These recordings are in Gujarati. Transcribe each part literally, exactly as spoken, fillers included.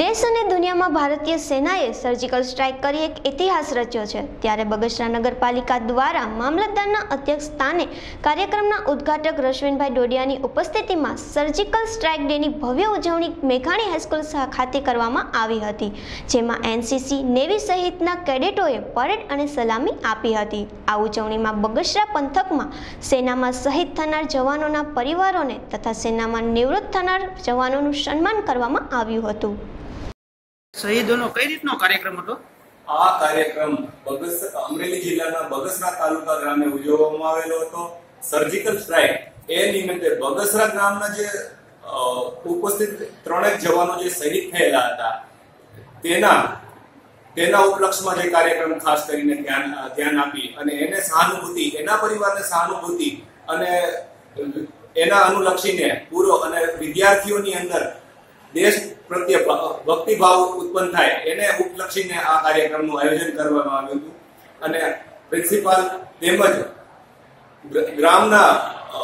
देश અને દુનિયામાં ભારતીય સેનાએ સર્જિકલ સ્ટ્રાઇક કરી એક ઇતિહાસ રચ્યો છે। ત્યારે બગસરા નગરપાલિકા દ્વારા મામલતદારના અધ્યક્ષ સ્થાને કાર્યક્રમના ઉદ્ઘાટક રશ્વિનભાઈ ડોડિયાની ઉપસ્થિતિમાં સર્જિકલ સ્ટ્રાઇક ડેની ભવ્ય ઉજવણી મેઘાણી હાઈસ્કૂલ ખાતે કરવામાં આવી હતી, જેમાં એનસીસી, નેવી સહિતના કેડેટોએ પરેડ અને સલામી આપી હતી। આ ઉજવણીમાં બગસરા પંથકમાં સેનામાં શહીદ થનાર જવાનોના પરિવારોને તથા સેનામાં નિવૃત્ત થનાર જવાનોનું સન્માન કરવામાં આવ્યું હતું। શહીદોનો કઈ રીતનો કાર્યક્રમ હતો? આ કાર્યક્રમ બગસરા અમરેલી જિલ્લાના બગસરા તાલુકા ગ્રામે ઉજવવામાં આવેલો હતો। સર્જિકલ સ્ટ્રાઇક એ નિમિત્તે બગસરા ગામના જે ઉપસ્થિત ત્રણેક જવાનો જે શહીદ થયેલા હતા તેના તેના ઉપલક્ષમાં જે કાર્યક્રમ ખાસ કરીને ધ્યાન ધ્યાન આપી અને એને સહાનુભૂતિ, એના પરિવારને સહાનુભૂતિ અને એના અનુલક્ષીને પૂરો અને વિદ્યાર્થીઓની અંદર દેશ પ્રત્યે ભક્તિભાવ ઉત્પન્ન થાય એને ઉપલક્ષીને આ કાર્યક્રમનું આયોજન કરવામાં આવ્યું હતું અને પ્રિન્સિપાલ તેમજ ગ્રામના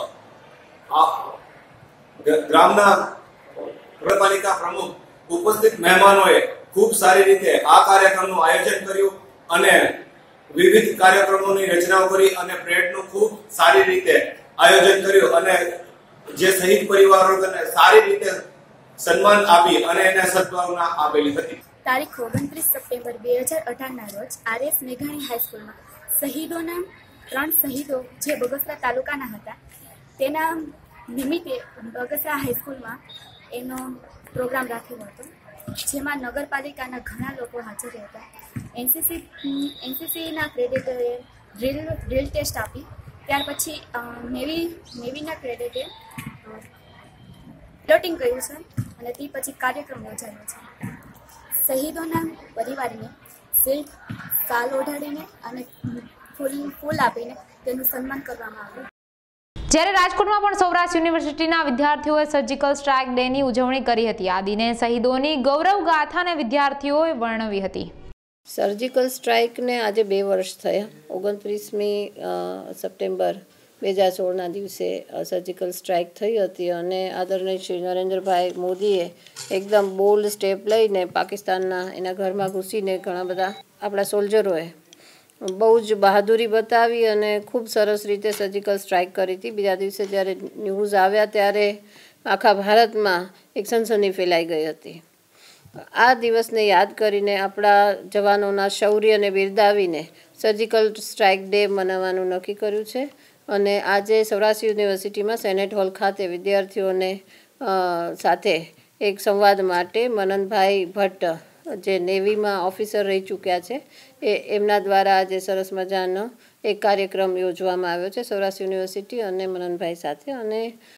ગ્રામના નગરપાલિકા પ્રમુખ ઉપસ્થિત મહેમાનોએ ખૂબ સારી રીતે આ કાર્યક્રમનું આયોજન કર્યું અને વિવિધ કાર્યક્રમોની રચનાઓ કરી અને પરેડનું ખૂબ સારી રીતે આયોજન કર્યું અને જે શહીદ પરિવારોને સારી રીતે સન્માન આપી અને એને સદભાવના આપેલી હતી। તારીખ ઓગણત્રીસ સપ્ટેમ્બર બે હજાર અઢારના રોજ આરએસ મેઘાણી હાઈસ્કૂલમાં શહીદોના ત્રણ શહીદો જે બગસરા તાલુકાના હતા તેના નિમિત્તે બગસરા હાઈસ્કૂલમાં એનો પ્રોગ્રામ રાખેલો હતો, જેમાં નગરપાલિકાના ઘણા લોકો હાજર હતા। એનસીસી એનસીસીના ક્રેડિટોએ ડ્રીલ ડ્રીલ ટેસ્ટ આપી, ત્યાર પછી નેવી નેવીના ક્રેડિટે પ્લોટિંગ કર્યું છે અને તે પછી કાર્યક્રમ યોજાયો છે। શહીદોના પરિવારને સિલ્ક શાલ ઓઢાડીને અને ફૂલ ફૂલ આપીને તેનું સન્માન કરવામાં આવ્યું। જ્યારે રાજકોટમાં પણ સૌરાષ્ટ્ર યુનિવર્સિટીના વિદ્યાર્થીઓએ સર્જિકલ સ્ટ્રાઇક ડેની ઉજવણી કરી હતી। આ દિને શહીદોની ગૌરવ ગાથાને વિદ્યાર્થીઓએ વર્ણવી હતી। સર્જિકલ સ્ટ્રાઇકને આજે બે વર્ષ થયા। ઓગણત્રીસમી સપ્ટેમ્બર બે હજાર સોળના દિવસે સર્જિકલ સ્ટ્રાઇક થઈ હતી અને આદરણીય શ્રી નરેન્દ્રભાઈ મોદીએ એકદમ બોલ્ડ સ્ટેપ લઈને પાકિસ્તાનના એના ઘરમાં ઘૂસીને ઘણા બધા આપણા સોલ્જરોએ બહુ જ બહાદુરી બતાવી અને ખૂબ સરસ રીતે સર્જિકલ સ્ટ્રાઇક કરી હતી। બીજા દિવસે જ્યારે ન્યૂઝ આવ્યા ત્યારે આખા ભારતમાં એક સનસની ફેલાઈ ગઈ હતી। આ દિવસને યાદ કરીને આપણા જવાનોના શૌર્યને બિરદાવીને સર્જિકલ સ્ટ્રાઇક ડે મનાવવાનું નક્કી કર્યું છે અને આજે સૌરાષ્ટ્ર યુનિવર્સિટીમાં સેનેટ હોલ ખાતે વિદ્યાર્થીઓને સાથે એક સંવાદ માટે મનનભાઈ ભટ્ટ જે નેવીમાં ઓફિસર રહી ચૂક્યા છે એ એમના દ્વારા આજે સરસ મજાનો એક કાર્યક્રમ યોજવામાં આવ્યો છે સૌરાષ્ટ્ર યુનિવર્સિટી અને મનનભાઈ સાથે, અને